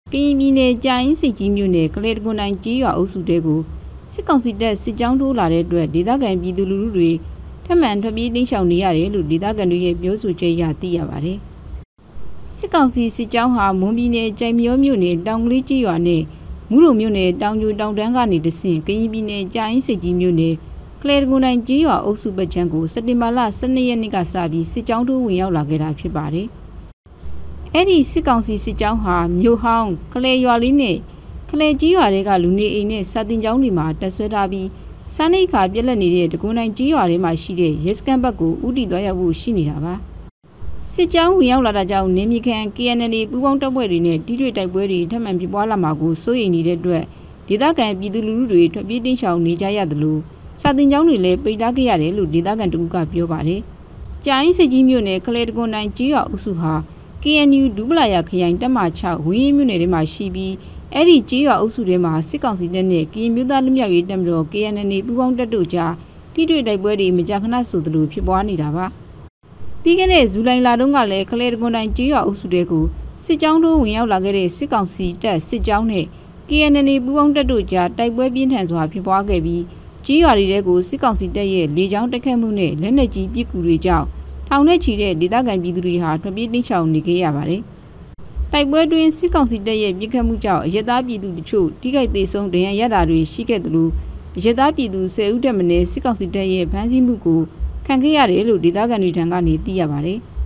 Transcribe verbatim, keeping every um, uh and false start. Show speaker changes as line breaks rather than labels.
ကရင်ပြည်နယ်ကြာအင်းစိတ်ကြီးမြို့နယ်ကလေးတကွန်တိုင်းကြီးရွာအုပ်စုတဲကိုစစ်ကောင်စီတပ်စစ်ကြောင်းထိုးလာတဲ့အတွက်ဒေသခံပြည်သူလူထုတွေထပ်မံထွက်ပြေးတိမ်းရှောင်နေရတယ်လို့ဒေသခံတွေရဲ့ပြောဆိုချက်အရသိရပါတယ်။စစ်ကောင်စီစစ်ကြောင်းဟာမွန်ပြည်နယ်ကြိုင်မြောမြို့နယ်တောင်ကလေးကြီးရွာနဲ့မူရုံမြို့နယ်တောင်ကျိုတောင်တန်းကနေတဆင့်ကရင်ပြည်နယ်ကြာအင်းစိတ်ကြီးမြို့နယ်ကလေးတကွန်တိုင်းကြီးရွာအုပ်စုဘက်ခြမ်းကိုစက်တင်ဘာလဆယ်နှစ်ရက်နေ့ကစပြီးစစ်ကြောင်းထိုးဝင်ရောက်လာခဲ့တာဖြစ်ပါတယ်။အဲ့ဒီစစ်ကောင်စီစစ်ကြောင်းဟာမြို့ဟောင်းကလေးရွာလေးနဲ့ကလေးကြီးရွာတွေကလူနေအိမ်နဲ့စာတင်ကျောင်းတွေမှာတက်ဆွဲထားပြီးစားနိတ်ခါပြက်လက်နေတဲ့တကွန်တိုင်းကြီးရွာတွေမှာရှိတဲ့ရဲစခန်းဘက်ကိုဥတီသွားရောက်ဖို့ရှိနေတာပါစစ်ကြောင်းဝင်ရောက်လာတာကြောင့်နေမြေခံ K N L ပူးပေါင်းတပ်ဖွဲ့တွေနဲ့တိတွေ့တိုက်ပွဲတွေထပ်မံဖြစ်ပွားလာမှာကိုစိုးရိမ်နေတဲ့အတွက်ဒေသခံပြည်သူလူထုတွေထွက်ပြေးတိမ်းရှောင်နေကြရတယ်လို့စာတင်ကျောင်းတွေလည်းပိတ်ထားခဲ့ရတယ်လို့ဒေသခံတို့ကပြောပါတယ်ကြာအင်းစိတ်ကြီးမြို့နယ်ကလေးတကွန်တိုင်းကြီးရွာအုပ်စုဟာK N U ဒူပလာယာခရိုင်တပ်မ၆ဝင်းရင်မြို့နယ်ထဲမှာရှိပြီးအဲ့ဒီကြေးရွာအုပ်စုထဲမှာစစ်ကောင်စီတပ်နဲ့ကရင်မျိုးသားလူမျိုးရေးတပ်မတော် K N L ပူးပေါင်းတပ်တို့ကြားတိတွေ့တိုက်ပွဲတွေမကြာခဏဆိုသလိုဖြစ်ပွားနေတာပါပြီးခဲ့တဲ့ဇူလိုင်လတုန်းကလည်းကလေးတကွန်တိုင်းကြေးရွာအုပ်စုတဲကိုစစ်ကြောင်းတို့ဝင်ရောက်လာခဲ့တဲ့စစ်ကောင်စီတပ်စစ်ကြောင်းနဲ့ K N L ပူးပေါင်းတပ်တို့ကြားတိုက်ပွဲပြင်းထန်စွာဖြစ်ပွားခဲ့ပြီးကြေးရွာတွေကိုစစ်ကောင်စီတပ်ရဲ့လေကြောင်းတိုက်ခိုက်မှုနဲ့လက်နက်ကြီးပစ်ကူတွေကြောင့်ထောင်နဲ့ချီတဲ့ဒေသခံပြည်သူတွေဟာထွက်ပြေးတိမ်းရှောင်နေကြရပါတယ်။တိုက်ပွဲတွင်စစ်ကောင်စီတပ်ရဲ့ပြစ်ခတ်မှုကြောင့်အရက်သားပြည်သူတချို့ထိခိုက်ဒေဆုံးဒဏ်ရာရတာတွေရှိခဲ့သလိုအရက်သားပြည်သူဆယ်ဦးတက်မနည်းစစ်ကောင်စီတပ်ရဲ့ဖမ်းဆီးမှုကိုခံခဲ့ရတယ်လို့ဒေသခံတွေထံကနေသိရပါတယ်။